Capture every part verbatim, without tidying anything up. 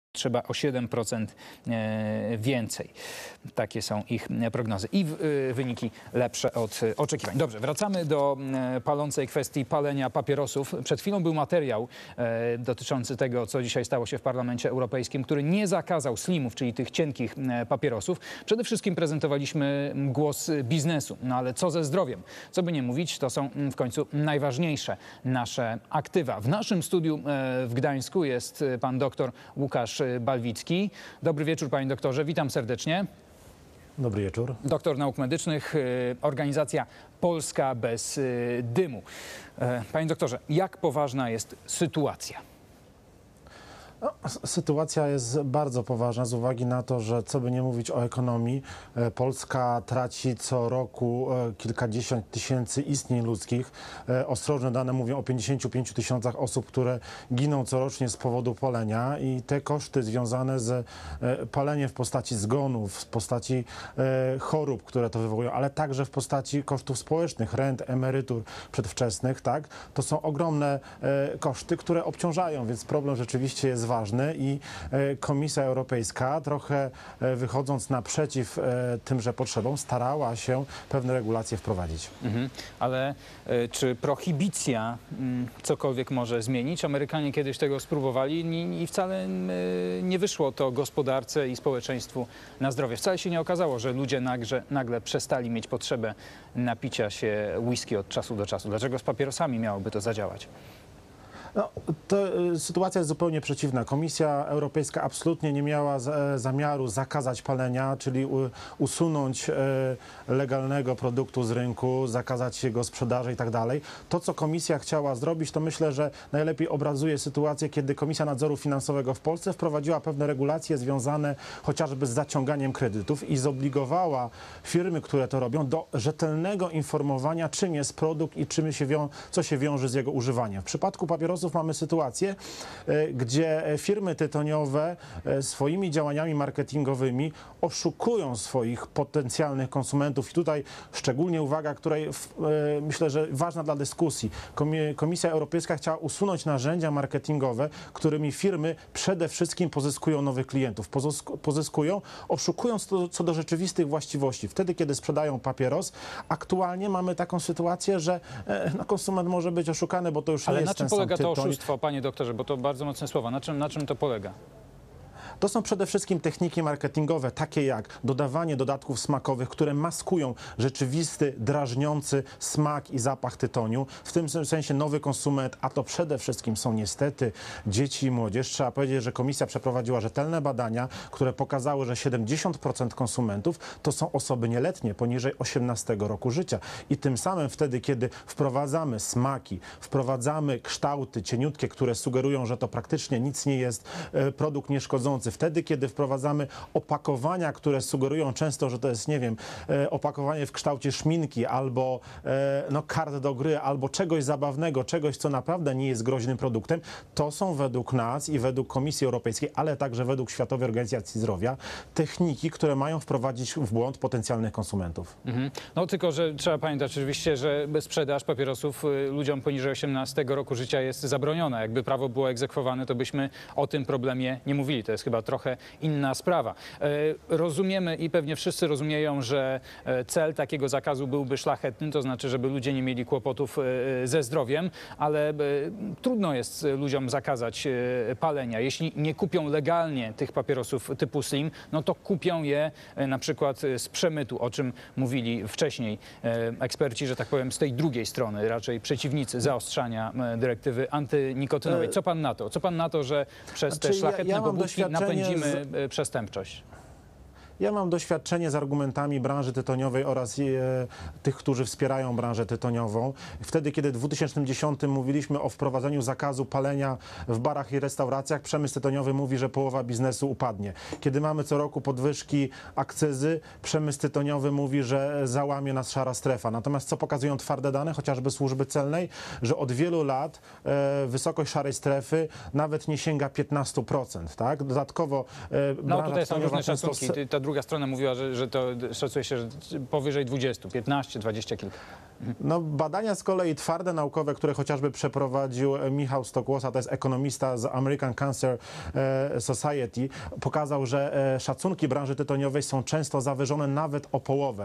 trzeba o siedem procent więcej. Takie są ich prognozy i wyniki lepsze od oczekiwań. Dobrze, wracamy do palącej kwestii palenia papierosów. Przed chwilą był materiał dotyczący tego, co dzisiaj stało się w Parlamencie Europejskim, który nie zakazał slimów, czyli tych cienkich papierosów. Przede wszystkim prezentowaliśmy głos biznesu. No ale co ze zdrowiem? Co by nie mówić, to są w końcu najważniejsze nasze aktywa. W naszym studiu w Gdańsku jest pan doktor Łukasz Balwicki. Dobry wieczór, panie doktorze, witam serdecznie. Dobry wieczór. Doktor nauk medycznych, organizacja Polska bez dymu. Panie doktorze, jak poważna jest sytuacja? No, sytuacja jest bardzo poważna z uwagi na to, że co by nie mówić o ekonomii, Polska traci co roku kilkadziesiąt tysięcy istnień ludzkich. Ostrożne dane mówią o pięćdziesięciu pięciu tysiącach osób, które giną corocznie z powodu palenia i te koszty związane z paleniem w postaci zgonów, w postaci chorób, które to wywołują, ale także w postaci kosztów społecznych, rent, emerytur przedwczesnych, tak, to są ogromne koszty, które obciążają, więc problem rzeczywiście jest ważny i Komisja Europejska, trochę wychodząc naprzeciw tymże potrzebom, starała się pewne regulacje wprowadzić. Mhm. Ale y, czy prohibicja y, cokolwiek może zmienić? Amerykanie kiedyś tego spróbowali i, i wcale y, nie wyszło to gospodarce i społeczeństwu na zdrowie. Wcale się nie okazało, że ludzie nagle, nagle przestali mieć potrzebę napicia się whisky od czasu do czasu. Dlaczego z papierosami miałoby to zadziałać? No, to y, sytuacja jest zupełnie przeciwna. Komisja Europejska absolutnie nie miała z, zamiaru zakazać palenia, czyli u, usunąć y, legalnego produktu z rynku, zakazać jego sprzedaży i tak dalej. To, co Komisja chciała zrobić, to myślę, że najlepiej obrazuje sytuację, kiedy Komisja Nadzoru Finansowego w Polsce wprowadziła pewne regulacje związane chociażby z zaciąganiem kredytów i zobligowała firmy, które to robią, do rzetelnego informowania, czym jest produkt i czym się wią, co się wiąże z jego używaniem. W przypadku papierosów mamy sytuację, gdzie firmy tytoniowe swoimi działaniami marketingowymi oszukują swoich potencjalnych konsumentów. I tutaj szczególnie uwaga, której myślę, że ważna dla dyskusji. Komisja Europejska chciała usunąć narzędzia marketingowe, którymi firmy przede wszystkim pozyskują nowych klientów. Pozyskują, oszukując to, co do rzeczywistych właściwości. Wtedy, kiedy sprzedają papieros, aktualnie mamy taką sytuację, że no, konsument może być oszukany, bo to już Ale nie na jest czym ten polega sam to tytoń. oszustwo, panie doktorze, bo to bardzo mocne słowa. Na czym, na czym to polega? To są przede wszystkim techniki marketingowe, takie jak dodawanie dodatków smakowych, które maskują rzeczywisty, drażniący smak i zapach tytoniu. W tym sensie nowy konsument, a to przede wszystkim są niestety dzieci i młodzież. Trzeba powiedzieć, że Komisja przeprowadziła rzetelne badania, które pokazały, że siedemdziesiąt procent konsumentów to są osoby nieletnie, poniżej osiemnastego roku życia. I tym samym wtedy, kiedy wprowadzamy smaki, wprowadzamy kształty cieniutkie, które sugerują, że to praktycznie nic nie jest, produkt nieszkodzący, wtedy, kiedy wprowadzamy opakowania, które sugerują często, że to jest, nie wiem, opakowanie w kształcie szminki albo no, kart do gry, albo czegoś zabawnego, czegoś, co naprawdę nie jest groźnym produktem, to są według nas i według Komisji Europejskiej, ale także według Światowej Organizacji Zdrowia, techniki, które mają wprowadzić w błąd potencjalnych konsumentów. Mhm. No tylko, że trzeba pamiętać oczywiście, że sprzedaż papierosów ludziom poniżej osiemnastego roku życia jest zabroniona. Jakby prawo było egzekwowane, to byśmy o tym problemie nie mówili. To jest chyba trochę inna sprawa. Rozumiemy i pewnie wszyscy rozumieją, że cel takiego zakazu byłby szlachetny, to znaczy, żeby ludzie nie mieli kłopotów ze zdrowiem, ale trudno jest ludziom zakazać palenia. Jeśli nie kupią legalnie tych papierosów typu slim, no to kupią je na przykład z przemytu, o czym mówili wcześniej eksperci, że tak powiem, z tej drugiej strony, raczej przeciwnicy zaostrzania dyrektywy antynikotynowej. Co pan na to? Co pan na to, że przez te Znaczy, szlachetne ja, ja pobudki napędzimy z... przestępczość? Ja mam doświadczenie z argumentami branży tytoniowej oraz e, tych, którzy wspierają branżę tytoniową. Wtedy, kiedy w dwa tysiące dziesiątym mówiliśmy o wprowadzeniu zakazu palenia w barach i restauracjach, przemysł tytoniowy mówi, że połowa biznesu upadnie. Kiedy mamy co roku podwyżki akcyzy, przemysł tytoniowy mówi, że załamie nas szara strefa. Natomiast co pokazują twarde dane, chociażby służby celnej, że od wielu lat e, wysokość szarej strefy nawet nie sięga piętnastu procent. Tak? Dodatkowo e, no branża tutaj są różne często... szacunki. Ta druga strona mówiła, że, że to szacuje się, że powyżej dwudziestu, piętnaście, dwadzieścia kilka. No, badania z kolei twarde, naukowe, które chociażby przeprowadził Michał Stokłosa, to jest ekonomista z American Cancer Society, pokazał, że szacunki branży tytoniowej są często zawyżone nawet o połowę.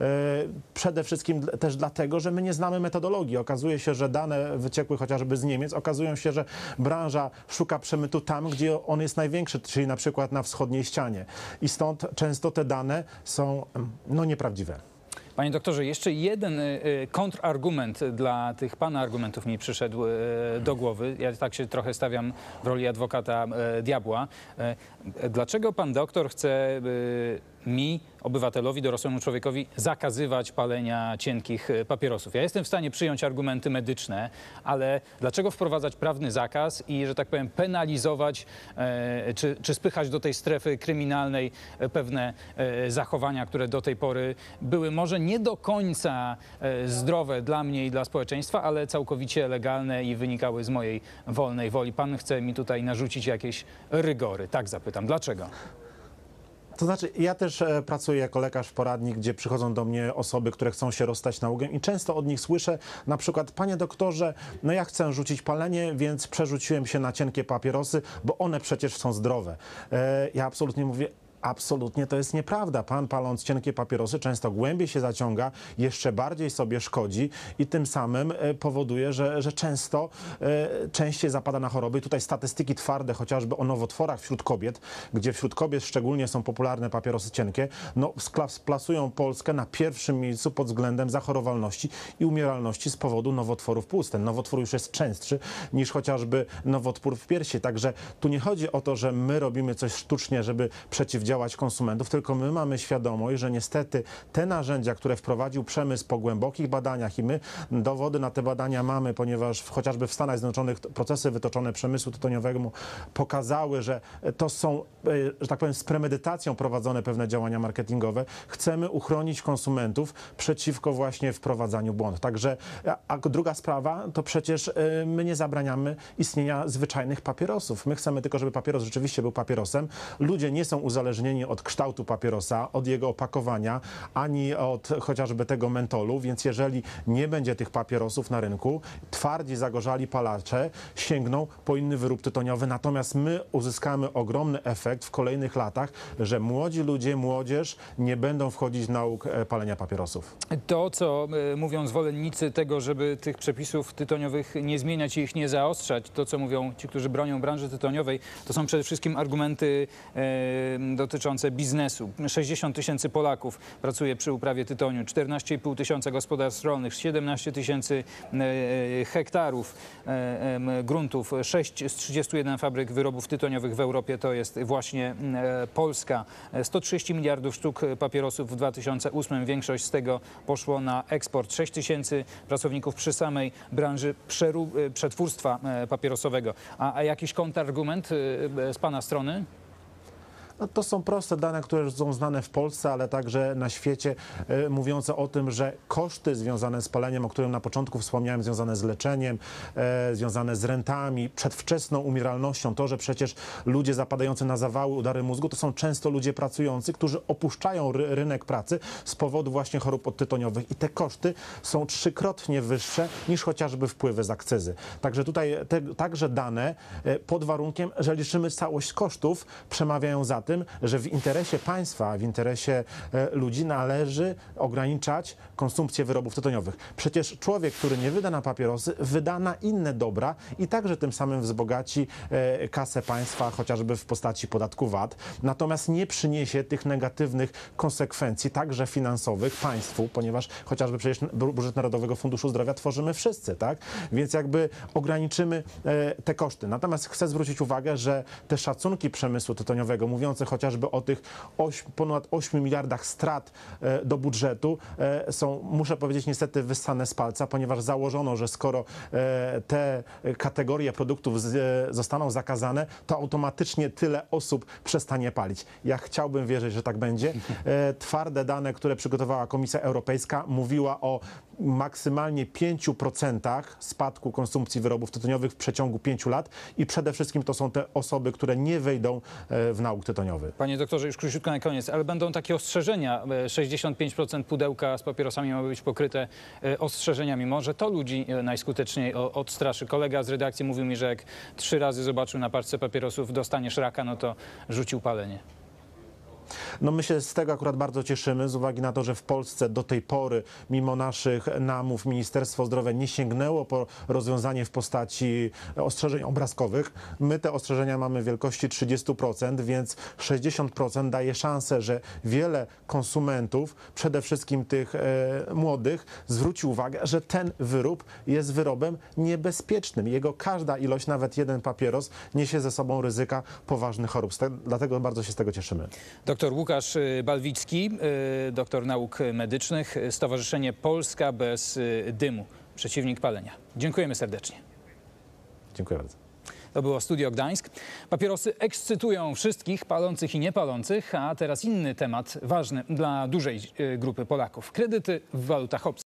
Przede wszystkim też dlatego, że my nie znamy metodologii. Okazuje się, że dane wyciekły chociażby z Niemiec, okazują się, że branża szuka przemytu tam, gdzie on jest największy, czyli na przykład na wschodniej ścianie. I stąd często te dane są no, nieprawdziwe. Panie doktorze, jeszcze jeden kontrargument dla tych pana argumentów mi przyszedł do głowy. Ja tak się trochę stawiam w roli adwokata diabła. Dlaczego pan doktor chce mi, obywatelowi, dorosłemu człowiekowi, zakazywać palenia cienkich papierosów? Ja jestem w stanie przyjąć argumenty medyczne, ale dlaczego wprowadzać prawny zakaz i, że tak powiem, penalizować e, czy, czy spychać do tej strefy kryminalnej pewne e, zachowania, które do tej pory były może nie do końca e, zdrowe dla mnie i dla społeczeństwa, ale całkowicie legalne i wynikały z mojej wolnej woli? Pan chce mi tutaj narzucić jakieś rygory. Tak zapytam. Dlaczego? To znaczy, ja też e, pracuję jako lekarz poradnik, gdzie przychodzą do mnie osoby, które chcą się rozstać nałogiem i często od nich słyszę na przykład: panie doktorze, no ja chcę rzucić palenie, więc przerzuciłem się na cienkie papierosy, bo one przecież są zdrowe. E, ja absolutnie mówię: absolutnie to jest nieprawda. Pan, paląc cienkie papierosy, często głębiej się zaciąga, jeszcze bardziej sobie szkodzi i tym samym powoduje, że, że często e, częściej zapada na choroby. I tutaj statystyki twarde, chociażby o nowotworach wśród kobiet, gdzie wśród kobiet szczególnie są popularne papierosy cienkie, no plasują Polskę na pierwszym miejscu pod względem zachorowalności i umieralności z powodu nowotworów płuc. Ten nowotwór już jest częstszy niż chociażby nowotwór w piersi. Także tu nie chodzi o to, że my robimy coś sztucznie, żeby przeciwdziałać konsumentów, tylko my mamy świadomość, że niestety te narzędzia, które wprowadził przemysł po głębokich badaniach, i my dowody na te badania mamy, ponieważ w, chociażby w Stanach Zjednoczonych procesy wytoczone przemysłu tytoniowego pokazały, że to są, że tak powiem, z premedytacją prowadzone pewne działania marketingowe. Chcemy uchronić konsumentów przeciwko właśnie wprowadzaniu błędów. Także, a druga sprawa, to przecież my nie zabraniamy istnienia zwyczajnych papierosów. My chcemy tylko, żeby papieros rzeczywiście był papierosem. Ludzie nie są uzależnieni od kształtu papierosa, od jego opakowania, ani od chociażby tego mentolu, więc jeżeli nie będzie tych papierosów na rynku, twardzi, zagorzali palacze sięgną po inny wyrób tytoniowy, natomiast my uzyskamy ogromny efekt w kolejnych latach, że młodzi ludzie, młodzież nie będą wchodzić w nauk palenia papierosów. To, co y, mówią zwolennicy tego, żeby tych przepisów tytoniowych nie zmieniać i ich nie zaostrzać, to, co mówią ci, którzy bronią branży tytoniowej, to są przede wszystkim argumenty y, dotyczące biznesu. sześćdziesiąt tysięcy Polaków pracuje przy uprawie tytoniu, czternaście i pół tysiąca gospodarstw rolnych, siedemnaście tysięcy y, hektarów y, gruntów, sześć z trzydziestu jeden fabryk wyrobów tytoniowych w Europie to jest właśnie y, Polska. sto trzydzieści miliardów sztuk papierosów w dwa tysiące ósmym, większość z tego poszło na eksport. sześć tysięcy pracowników przy samej branży przetwórstwa papierosowego. A, a jakiś kontrargument z pana strony? No to są proste dane, które są znane w Polsce, ale także na świecie, e, mówiące o tym, że koszty związane z paleniem, o którym na początku wspomniałem, związane z leczeniem, e, związane z rentami, przedwczesną umieralnością, to, że przecież ludzie zapadający na zawały, udary mózgu, to są często ludzie pracujący, którzy opuszczają ry rynek pracy z powodu właśnie chorób odtytoniowych i te koszty są trzykrotnie wyższe niż chociażby wpływy z akcyzy. Także tutaj te, także dane e, pod warunkiem, że liczymy całość kosztów, przemawiają za tym, że w interesie państwa, w interesie e, ludzi należy ograniczać konsumpcję wyrobów tytoniowych. Przecież człowiek, który nie wyda na papierosy, wyda na inne dobra i także tym samym wzbogaci e, kasę państwa, chociażby w postaci podatku V A T. Natomiast nie przyniesie tych negatywnych konsekwencji, także finansowych, państwu, ponieważ chociażby przecież budżet Narodowego Funduszu Zdrowia tworzymy wszyscy, tak? Więc jakby ograniczymy e, te koszty. Natomiast chcę zwrócić uwagę, że te szacunki przemysłu tytoniowego, mówiące chociażby o tych ośmiu, ponad ośmiu miliardach strat e, do budżetu, e, są, muszę powiedzieć, niestety wyssane z palca, ponieważ założono, że skoro e, te kategorie produktów z, e, zostaną zakazane, to automatycznie tyle osób przestanie palić. Ja chciałbym wierzyć, że tak będzie. E, twarde dane, które przygotowała Komisja Europejska, mówiła o maksymalnie pięciu procentach spadku konsumpcji wyrobów tytoniowych w przeciągu pięciu lat i przede wszystkim to są te osoby, które nie wejdą e, w nauk tytoniowy. tytoniowy. Panie doktorze, już króciutko na koniec, ale będą takie ostrzeżenia. sześćdziesiąt pięć procent pudełka z papierosami ma być pokryte e, ostrzeżeniami. Może to ludzi e, najskuteczniej o- odstraszy. Kolega z redakcji mówił mi, że jak trzy razy zobaczył na paczce papierosów dostaniesz raka, no to rzucił palenie. No my się z tego akurat bardzo cieszymy, z uwagi na to, że w Polsce do tej pory, mimo naszych namów, Ministerstwo Zdrowia nie sięgnęło po rozwiązanie w postaci ostrzeżeń obrazkowych. My te ostrzeżenia mamy wielkości trzydzieści procent, więc sześćdziesiąt procent daje szansę, że wiele konsumentów, przede wszystkim tych e, młodych, zwróci uwagę, że ten wyrób jest wyrobem niebezpiecznym. Jego każda ilość, nawet jeden papieros, niesie ze sobą ryzyka poważnych chorób. Ste- Dlatego bardzo się z tego cieszymy. Doktor Łukasz y, Balwicki, y, doktor nauk medycznych, y, Stowarzyszenie Polska bez y, dymu, przeciwnik palenia. Dziękujemy serdecznie. Dziękuję bardzo. To było Studio Gdańsk. Papierosy ekscytują wszystkich, palących i niepalących, a teraz inny temat ważny dla dużej y, grupy Polaków. Kredyty w walutach obcych.